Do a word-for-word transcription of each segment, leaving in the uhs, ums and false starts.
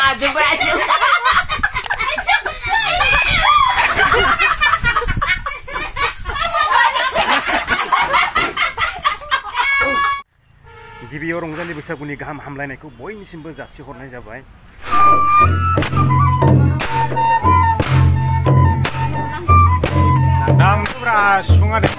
coba aja. गिबियाव रंजालि बैसागुनि गाहाम हामलायनायखौ बयनिसिमबो जासिहरनाय जाबाय। दामफोरा सिफुङा दे।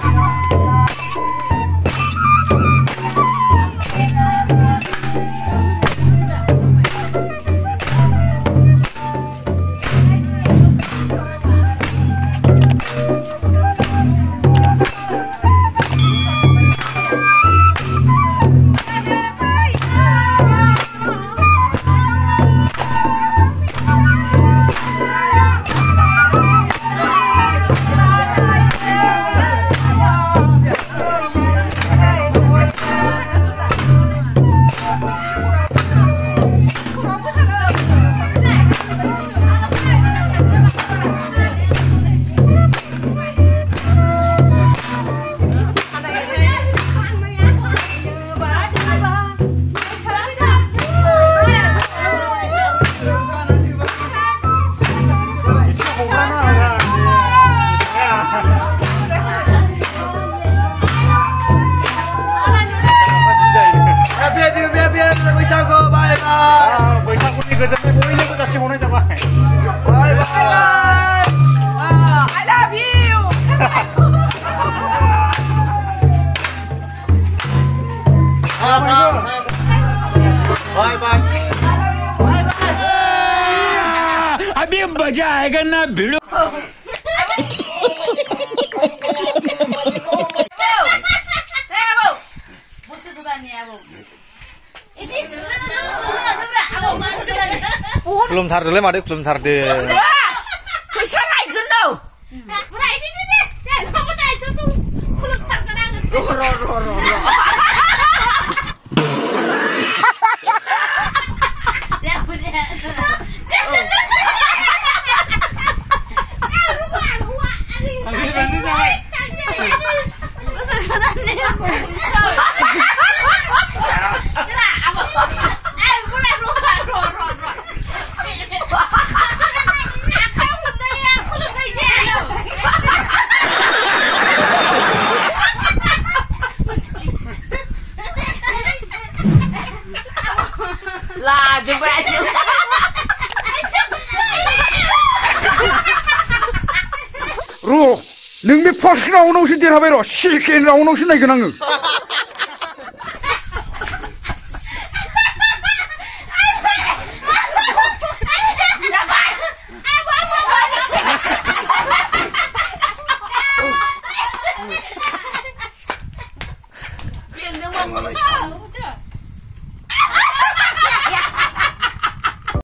बैसागुनि गोजोननाय बयनोबो जासिहरनाय जाबाय। Bye bye. I love you. Bye bye. अभी मजा आएगा ना भिड़ो। Belum tar dulu, Made, belum tar deh. Bisa naikkan tau? Naik ini deh, jangan kamu naik itu, belum tar kenal. Roh roh roh roh. Ya udah. Ambil bantu sama. Besar banget nih. Lah, coba aja. Ruh, neng be pas raunau sih dia habero, silken raunau sih naik nang. Biar dia mau